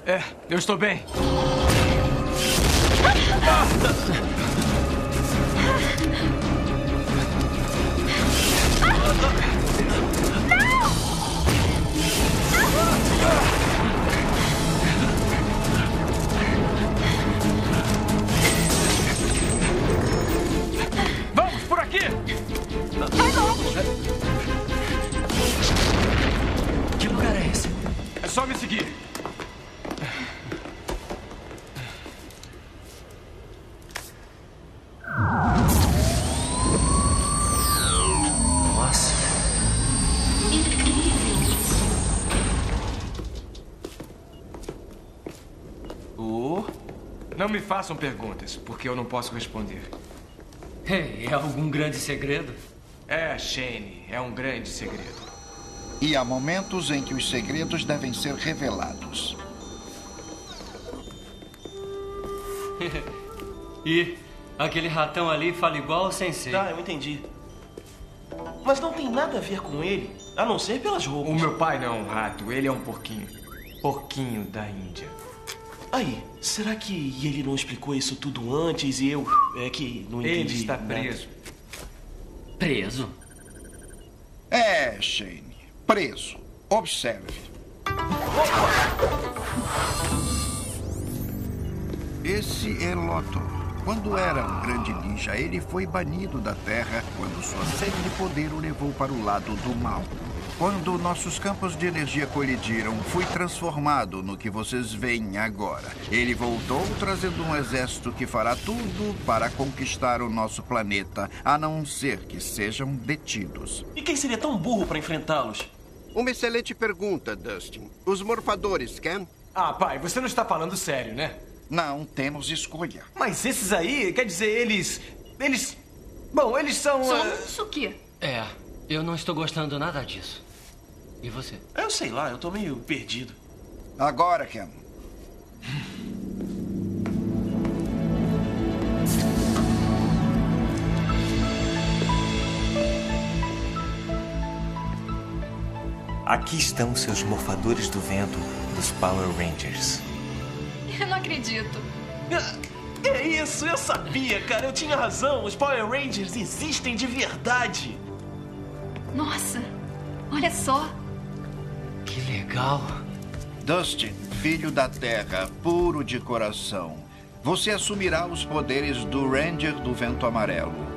Eu estou bem. Vamos, por aqui! Vai logo! Que lugar é esse? É só me seguir. Nossa. Não me façam perguntas, porque eu não posso responder. Hey, é algum grande segredo? É, Shane, é um grande segredo. E há momentos em que os segredos devem ser revelados. E aquele ratão ali fala igual o Sensei. Tá, eu entendi. Mas não tem nada a ver com ele, a não ser pelas roupas. O meu pai não é um rato, ele é um porquinho. Porquinho da Índia. Aí, será que ele não explicou isso tudo antes e eu é que não entendi? Ele está nada? preso. Preso? É, Shane. Preso. Observe. Esse é Lothor. Quando era um grande ninja, ele foi banido da Terra quando sua sede de poder o levou para o lado do mal. Quando nossos campos de energia colidiram, fui transformado no que vocês veem agora. Ele voltou trazendo um exército que fará tudo para conquistar o nosso planeta, a não ser que sejam detidos. E quem seria tão burro para enfrentá-los? Uma excelente pergunta, Dustin. Os morfadores, Ken? Ah, pai, você não está falando sério, né? Não temos escolha. Mas esses aí, quer dizer, eles... Bom, eles são... Somos o quê? É, eu não estou gostando nada disso. E você? Eu sei lá, eu tô meio perdido. Agora, Ken. Aqui estão seus morfadores do vento dos Power Rangers. Eu não acredito. É isso, eu sabia, cara. Eu tinha razão. Os Power Rangers existem de verdade. Nossa, olha só. Que legal. Dustin, filho da Terra, puro de coração, você assumirá os poderes do Ranger do Vento Amarelo.